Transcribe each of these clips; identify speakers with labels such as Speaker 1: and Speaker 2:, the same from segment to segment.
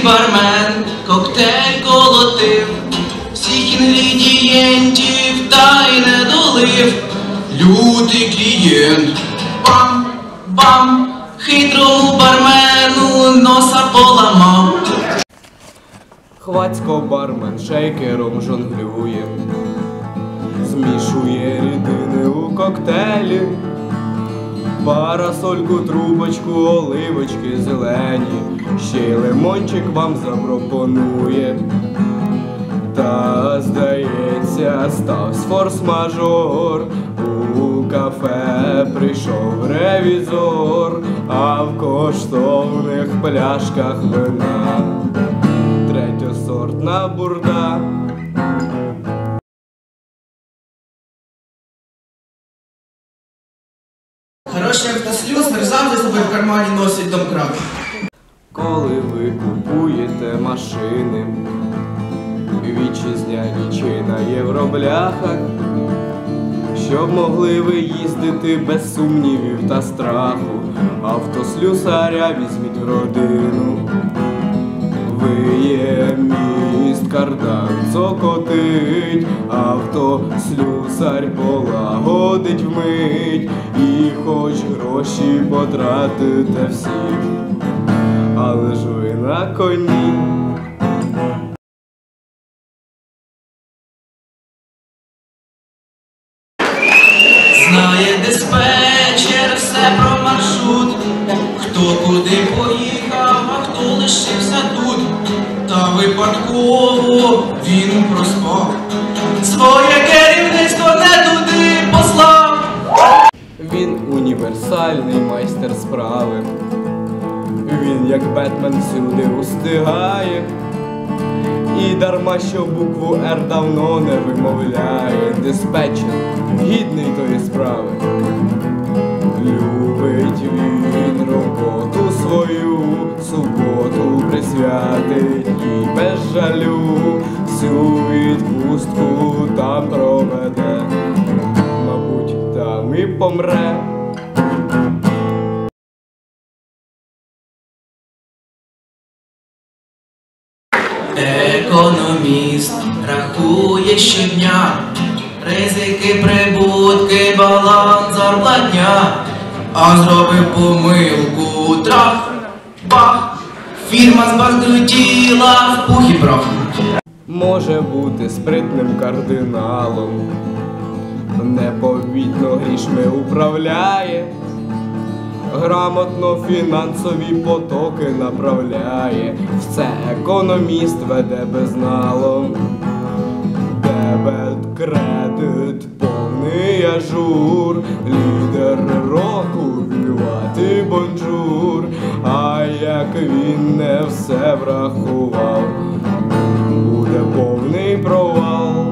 Speaker 1: бармен коктейль колотив, всіх інгредієнтів та й не долив. Лютий клієнт, бам-бам, хитрому бармену носа поламав.
Speaker 2: Хвацько бармен шейкером жонглює, змішує рідини у коктейлі, парасольку, трубочку, оливочки зелені, ще й лимончик вам запропонує. Та, здається, ставсь форс-мажор, у кафе прийшов ревізор, а в коштовних пляшках вина третьосортна бурда.
Speaker 3: Хороший автослюз завжди собі в кармані носить домкрат.
Speaker 2: Коли ви купуєте машини, вітчизняні чи на євробляхах, щоб могли ви їздити без сумнівів та страху, автослюсаря візьміть в родину. Виє міст, кардан цокотить, автослюсар полагодить вмить, і хоч гроші потратите всі, але ж ви на коні.
Speaker 1: Знає диспетчер все про маршрут, хто куди поїхав, а хто лишився тут. Та випадково він проспав, своє керівництво не туди послав.
Speaker 2: Він універсальний майстер справи, він як Бетмен всюди устигає, і дарма що букву «Р» давно не вимовляє. Диспетчер гідний тої справи, любить він роботу свою, суботу присвятить їй без жалю, всю відпустку там проведе, мабуть, там і помре.
Speaker 1: Економіст рахує щодня ризики, прибутки, баланс, зарплатня, а зробив помилку, трах, бах, фірма збанкрутіла в пух і прах.
Speaker 2: Може бути спритним кардиналом, непомітно грішми управляє, грамотно фінансові потоки направляє, все економіст веде безналом. Дебет, кредит, повний ажур, лідер року, вільвати бонжур, а як він не все врахував, буде повний провал.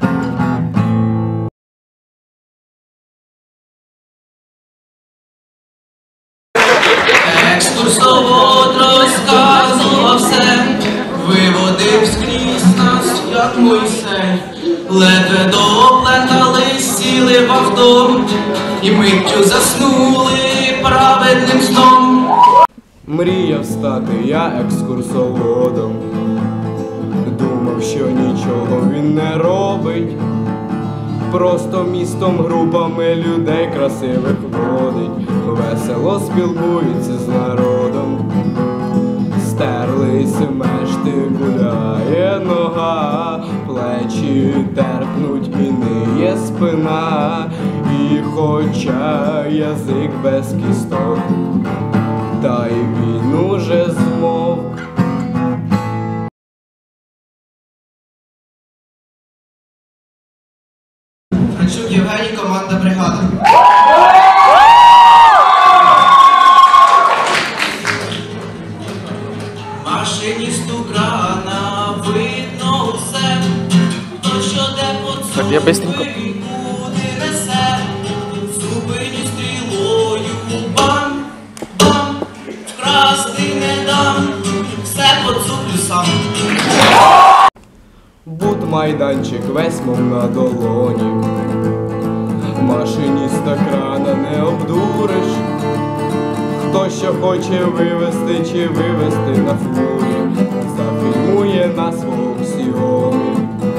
Speaker 1: Екскурсовод розказував все, виводив скрізь нас, як Мойсей. Ледве доплентались, сіли в авто і миттю заснули праведним сном.
Speaker 2: Мріяв стати я екскурсоводом, думав, що нічого він не робить, просто містом групами людей красивих водить, весело спілкується з народом. Стерлись мешти, гуляє нога, плечі терпнуть і ниє спина, і хоча язик без кісток, та й він уже змовк.
Speaker 3: Франчук Євгеній, команда «Бригада».
Speaker 1: Машиністу крана видно все, то що де
Speaker 2: Так, я быстренько.
Speaker 1: куди несе, зупиню стрілою, бам-бам, вкрасти не дам, все поцуплю сам.
Speaker 2: Бут-майданчик весь мов на долоні, машиніста крана не обдуриш, хто що хоче вивезти чи вивезти на фурі, зафільмує на свого ксіомі.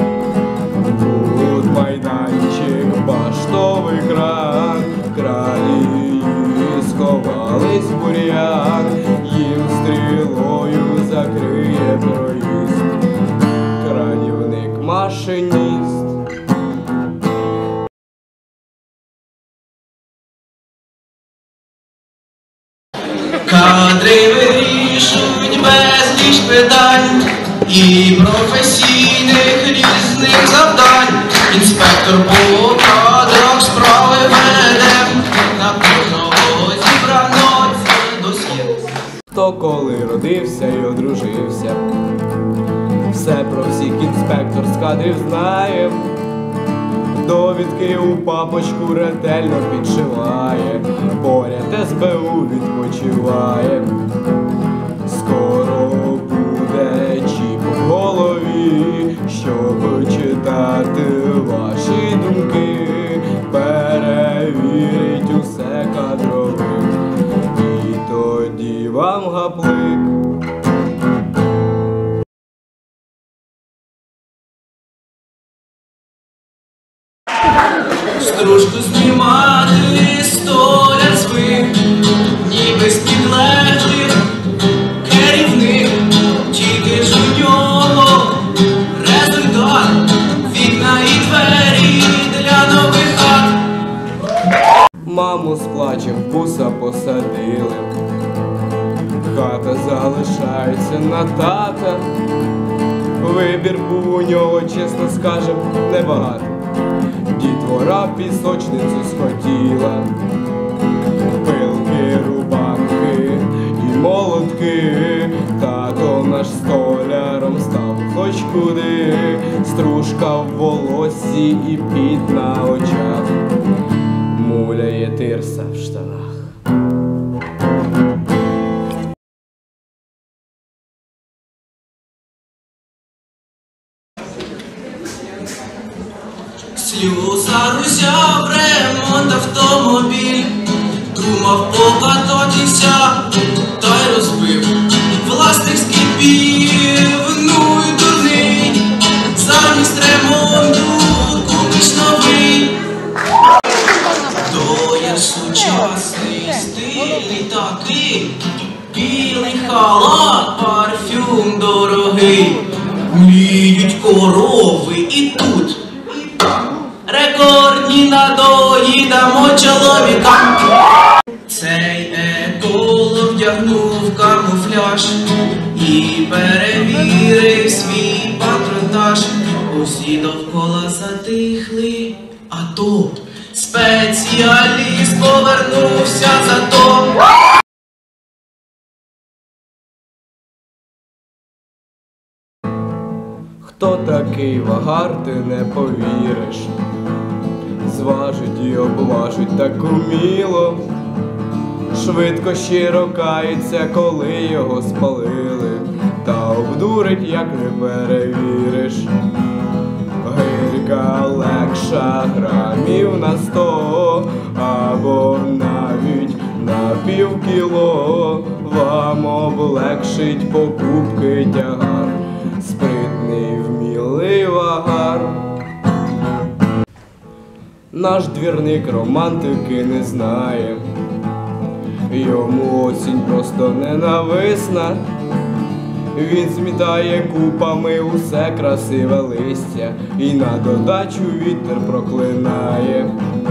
Speaker 2: Тут майданчик, баштовий кран, кралі сховались в бур'ян, їм стрілою закриє проїзд кранівник-машиніст.
Speaker 1: Кадри вирішують безліч питань і професійних різних завдань. Інспектор по кадрах справи веде, на кожного зібрано це досьє.
Speaker 2: Хто коли родився і одружився, все про всіх інспектор з кадрів знає. Довідки у папочку ретельно підшиває, поряд СБУ відпочиває. Скоро буде чіп в голові, щоб читати ваші думки, перевірить усе кадровик, і тоді вам гаплик.
Speaker 1: Стружку знімати столяр звик, ніби з підлеглих керівник. Тільки ж у нього результат, вікна і двері для нових хат.
Speaker 2: Маму з плачем в буса посадили, хата залишається на тата. Вибір був у нього, чесно скажем, небагато. Дітвора пісочницю схотіла, пилки, рубанки і молотки. Тато наш столяром став хоч куди, стружка в волоссі і піт на очах, муляє тирса в штанах.
Speaker 1: Слюсар узяв ремонт автомобіль, думав покататися, та й розбив власних скипів. Ну й дурний, замість ремонту купиш новий. То є сучасний, стильний такий, білий халат, парфюм дорогий. Мліють корови і тут рекордні надої дамо чоловікам. Цей еколог вдягнув камуфляж і перевірив свій патронтаж. Усі довкола затихли, а тут спеціаліст повернувся за то.
Speaker 2: Хто такий вагар, ти не повіриш, зважить і обважить так уміло, швидко щиро кається, коли його спалили, та обдурить, як не перевіриш. Гирька легша грамів на 100, або навіть на півкіло, вам облегшить покупки тягар, спритний вмілий вагар. Наш двірник романтики не знає, йому осінь просто ненависна. Він змітає купами усе красиве листя і на додачу вітер проклинає.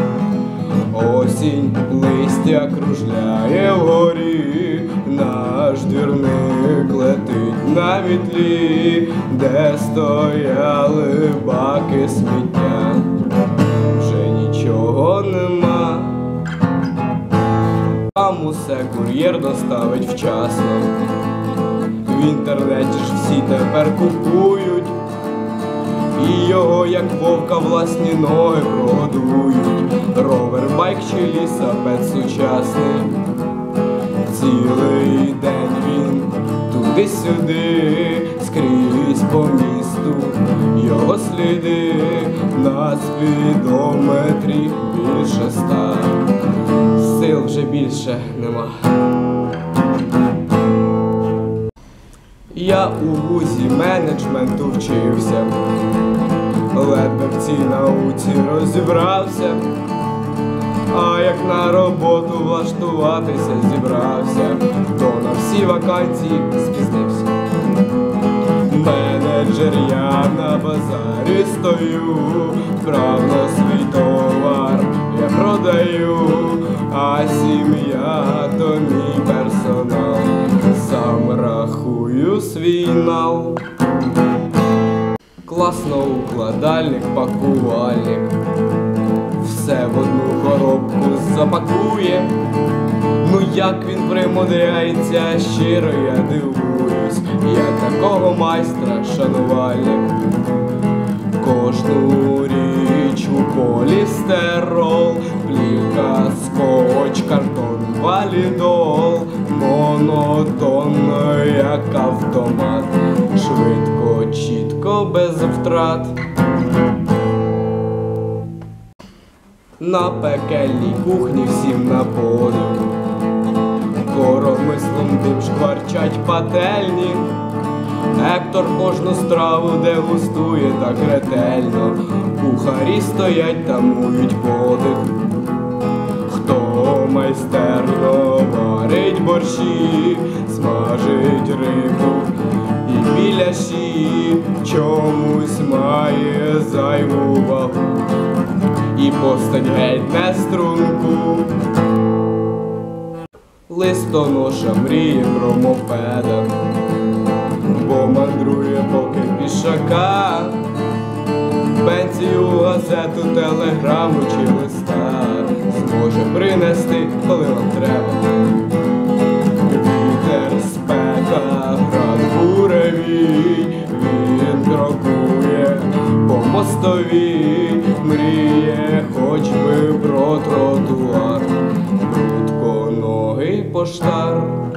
Speaker 2: Осінь листя кружляє вгорі, наш двірник летить на вітлі, де стояли баки сміття, вже нічого нема. Там усе кур'єр доставить вчасно, в інтернеті ж всі тепер купують, і його, як вовка, власні ноги прогодують. Ровер, байк чи лісапед сучасний, цілий день він туди-сюди, скрізь по місту його сліди, на спідометрі більше 100, сил вже більше нема. Я у вузі менеджменту вчився, ледве в цій науці розібрався, а як на роботу влаштуватися зібрався, то на всі вакансії спізнився. Менеджер, я на базарі стою, вправно свій товар я продаю, а сім'я то мій персонал, сам рахую свій нал. Класно укладальник, пакувальник, все в одну коробку запакує. Ну як він примудряється, щиро я дивуюсь, я такого майстра шанувальник. Кожну річ у полістирол, плівка, скотч, картон, валідол, монотонно, як автомат, швидко, чітко, без втрат. На пекельній кухні всім на подив, коромислом дим шкварчать пательні. Гектор кожну страву дегустує так ретельно, кухарі стоять та мують подих. Хто майстерно варить борщі, смажить рибу і біляші, чомусь має зайву вагу і постать геть не струнку. Листоноша мріє про мопеда, бо мандрує поки пішака, пенсію, газету, телеграму чи листа зможе принести, коли вам треба. Вітер, спека, град, буревій, він крокує по мостовій, мріє хоч би про тротуар, прудконогий поштар.